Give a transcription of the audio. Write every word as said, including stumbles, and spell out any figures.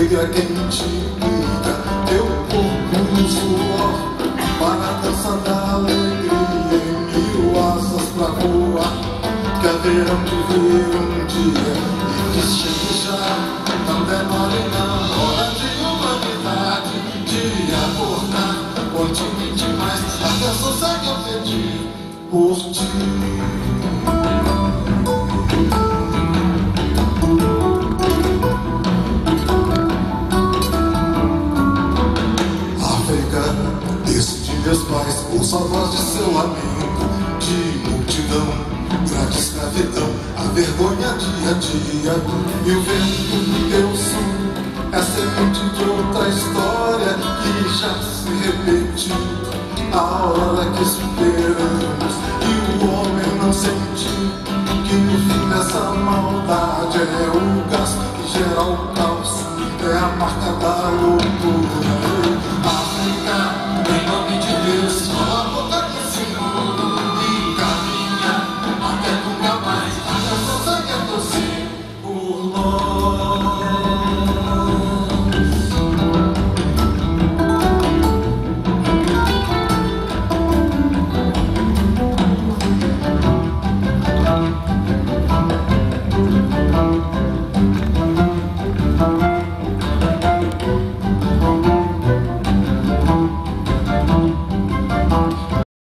briga quem te grita, teu corpo no suor, para a dança da alegria, em mil asas pra voar, que haverão de vir um dia, e que chegue já, não demore não, hora de humanidade, de acordar, continue demais, até sossegue eu pedir por ti. Meus pais, ouço a voz de seu lamento, de multidão, frade escravidão, a vergonha dia a dia, e o vento do teu som é semente de outra história que já se repetiu. A hora que esperamos e o homem não sentiu que no fim dessa maldade é o gasto que gera o caos, é a marca da loucura.